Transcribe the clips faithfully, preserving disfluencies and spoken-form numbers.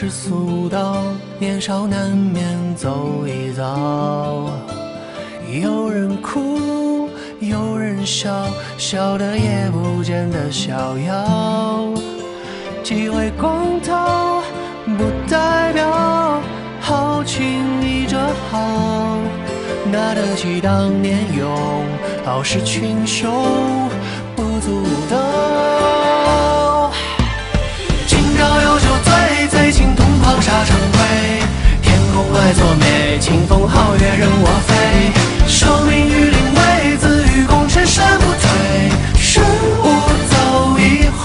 世俗道，年少难免走一遭。有人哭，有人笑，笑得也不见得逍遥。几回光头，不代表好轻易着好。拿得起当年勇，傲视群雄，不足道。今朝有酒醉，醉青铜袍沙场归。天空爱作美，清风皓月任我飞。受命于临危，自与共尘身不退，身无走一回。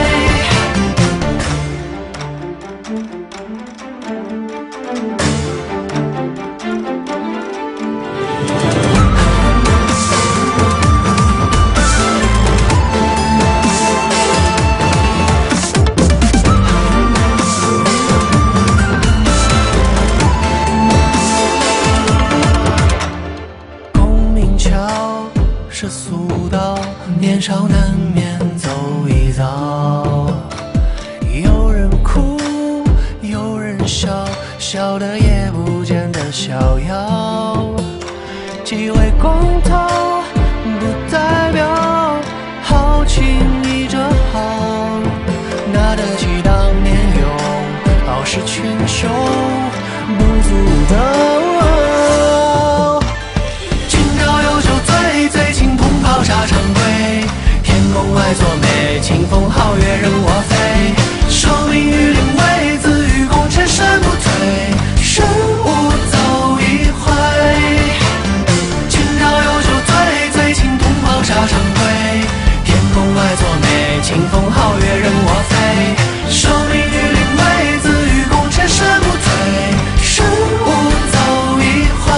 世俗道，年少难免走一遭。有人哭，有人笑，笑得也不见得逍遥。几回光头，不代表好轻易着好。拿得起当年勇，傲视群雄，不足道。沙场归，天空爱作美，清风皓月任我飞。受命于临危，自与共尘身不退，身无走一回。今朝有酒醉，醉青铜袍沙场归。天空爱作美，清风皓月任我飞。受命于临危，自与共尘身不退，身无走一回。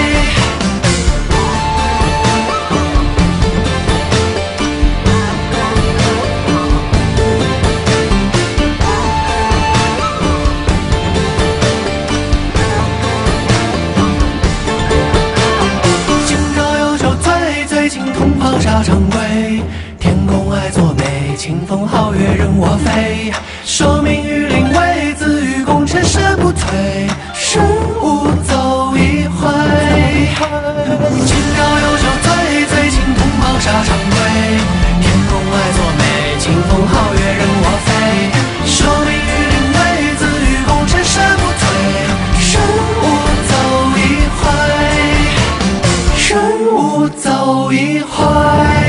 沙场归，天空爱作美，清风皓月任我飞。受命于临危，自与共尘身不退，身无走一回。今朝有酒醉，醉青铜袍沙场归。天空爱作美，清风皓月任我飞。受命于临危，自与共尘身不退，身无走一回，身无走一回。